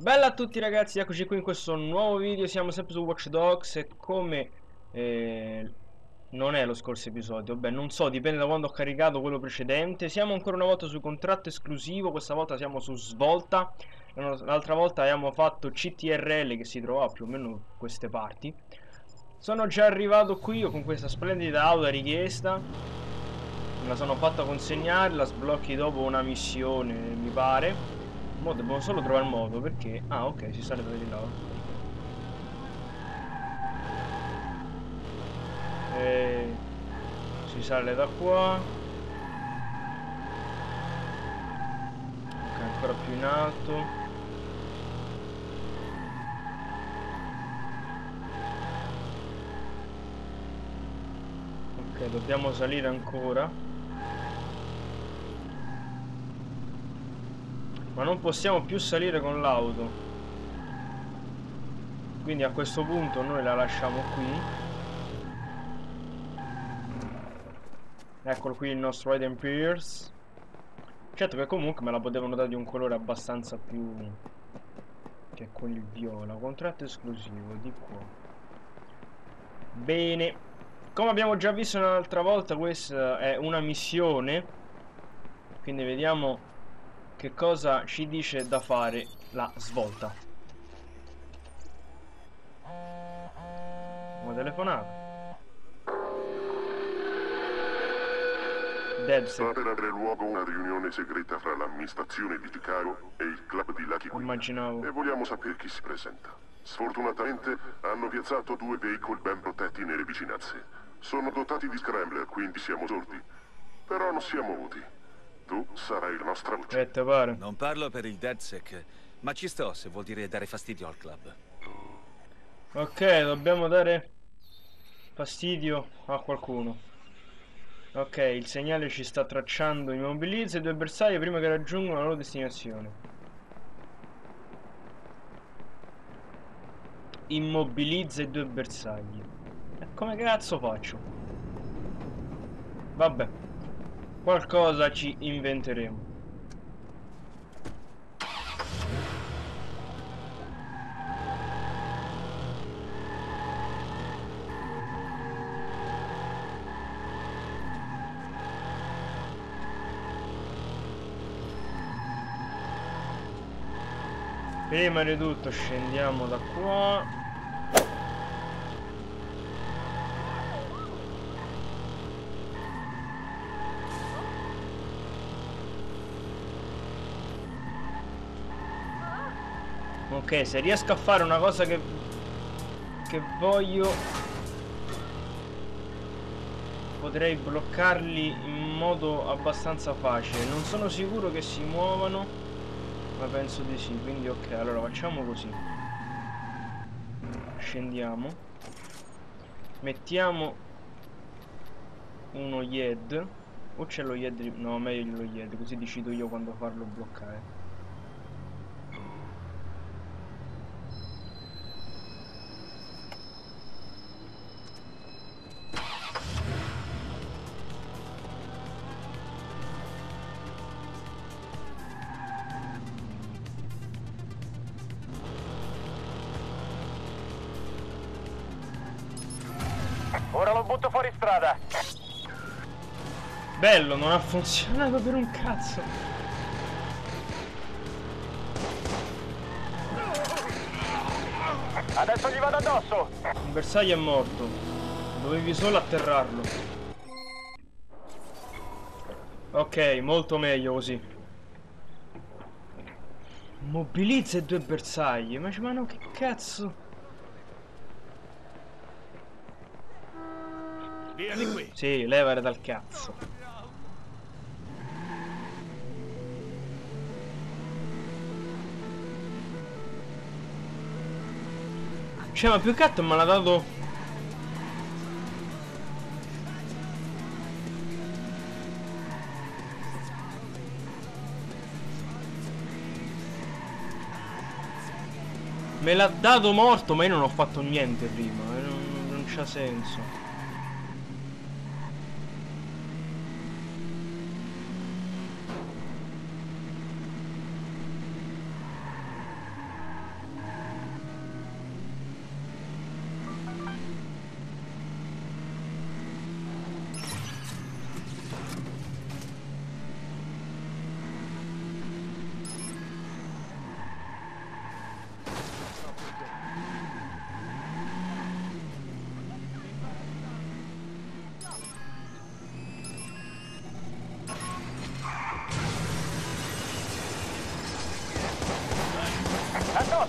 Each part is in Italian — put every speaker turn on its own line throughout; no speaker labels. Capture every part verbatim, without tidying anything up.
Bella a tutti ragazzi, eccoci qui in questo nuovo video, siamo sempre su Watch Dogs e come eh, non è lo scorso episodio, beh non so, dipende da quando ho caricato quello precedente. Siamo ancora una volta su contratto esclusivo, questa volta siamo su Svolta. L'altra volta abbiamo fatto C T R L che si trovava più o meno in queste parti. Sono già arrivato qui io con questa splendida auto a richiesta, me la sono fatta consegnare, la sblocchi dopo una missione mi pare. Mo devo solo trovare il modo perché... Ah ok, si sale da di là. E... Si sale da qua. Ok, ancora più in alto. Ok, dobbiamo salire ancora. Ma non possiamo più salire con l'auto. Quindi a questo punto noi la lasciamo qui. Eccolo qui il nostro Eden Pierce. Certo che comunque me la potevano dare di un colore abbastanza più... che è quello viola. Contratto esclusivo di qua. Bene. Come abbiamo già visto l'altra volta, questa è una missione. Quindi vediamo che cosa ci dice da fare la svolta. Una telefonata.
Sta per avere luogo una riunione segreta fra l'amministrazione di Chicago e il club di Lucky Queen.
Immaginavo.
E vogliamo sapere chi si presenta. Sfortunatamente hanno piazzato due veicoli ben protetti nelle vicinanze. Sono dotati di scrambler, quindi siamo sordi. Però non siamo muti. Tu sarai la nostra voce.
Eh, te pare?
Non parlo per il DedSec, ma ci sto se vuol dire dare fastidio al club.
Ok, dobbiamo dare fastidio a qualcuno. Ok, il segnale ci sta tracciando. Immobilizza i due bersagli prima che raggiungano la loro destinazione. Immobilizza i due bersagli. E come cazzo faccio? Vabbè, qualcosa ci inventeremo. Prima di tutto scendiamo da qua. Ok, se riesco a fare una cosa che che voglio, potrei bloccarli in modo abbastanza facile. Non sono sicuro che si muovano, ma penso di sì. Quindi ok, allora facciamo così. Scendiamo. Mettiamo uno Y E D. O c'è lo Y E D? No, meglio lo Y E D, così decido io quando farlo bloccare.
Ora lo butto fuori strada.
Bello, non ha funzionato per un cazzo.
Adesso gli vado addosso.
Il bersaglio è morto. Dovevi solo atterrarlo. Ok, molto meglio così. Mobilizza i due bersagli. Ma, ma no, che cazzo?
Vieni qui.
Sì, levare dal cazzo. Cioè, ma più che altro me l'ha dato... Me l'ha dato morto, ma io non ho fatto niente prima. Non, non c'ha senso.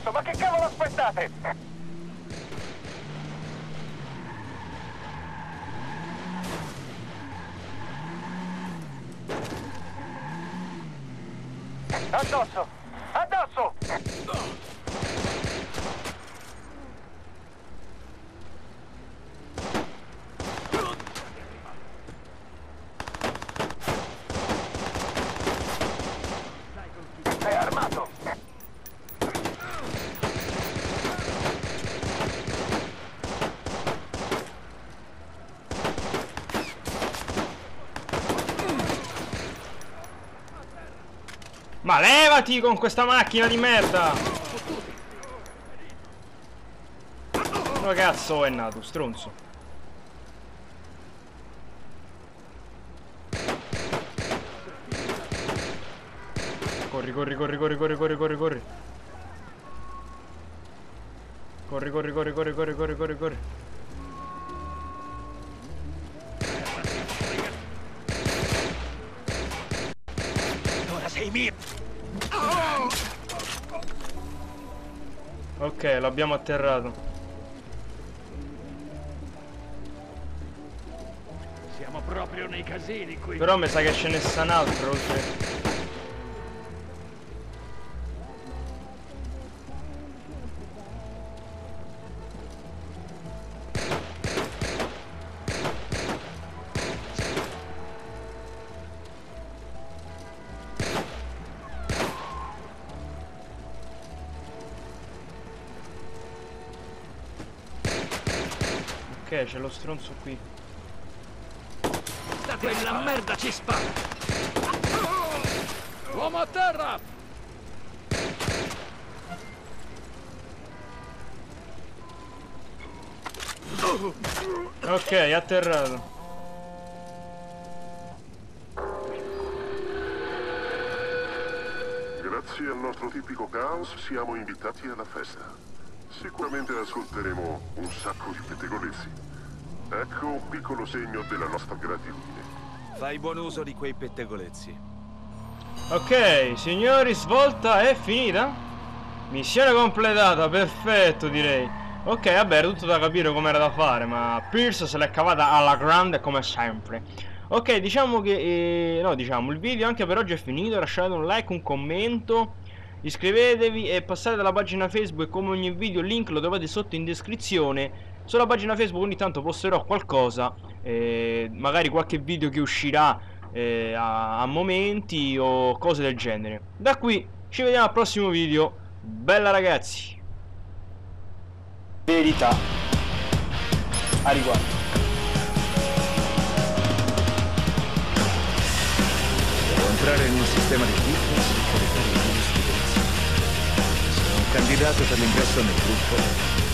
addosso, ma che cavolo aspettate? Addosso! Addosso! È armato!
Ma levati con questa macchina di merda! Dove cazzo è nato, stronzo? Corri, corri, corri, corri, corri, corri, corri, corri. Corri, corri, corri, corri, corri, corri, corri, corri.
Ora sei mio!
Ok, l'abbiamo atterrato.
Siamo proprio nei casini qui.
Però mi sa che ce ne sta un altro oltre. Ok, c'è lo stronzo qui.
Da quella merda ci spara. Uomo a terra!
Ok, atterrato.
Grazie al nostro tipico caos siamo invitati alla festa. Sicuramente ascolteremo un sacco di pettegolezzi. Ecco un piccolo segno della nostra gratitudine.
Fai buon uso di quei pettegolezzi.
Ok, signori, svolta è finita. Missione completata, perfetto direi. Ok, vabbè, era tutto da capire come era da fare, ma Pierce se l'è cavata alla grande come sempre. Ok, diciamo che... Eh, no, diciamo, il video anche per oggi è finito. Lasciate un like, un commento, iscrivetevi e passate dalla pagina Facebook. Come ogni video, il link lo trovate sotto in descrizione. Sulla pagina Facebook ogni tanto posterò qualcosa, eh, magari qualche video che uscirà eh, a, a momenti o cose del genere. Da qui ci vediamo al prossimo video. Bella ragazzi. Verità a riguardo.
Devo entrare in un sistema di fitness e caricare i giusti pezzi. Sono un candidato per l'ingresso nel gruppo.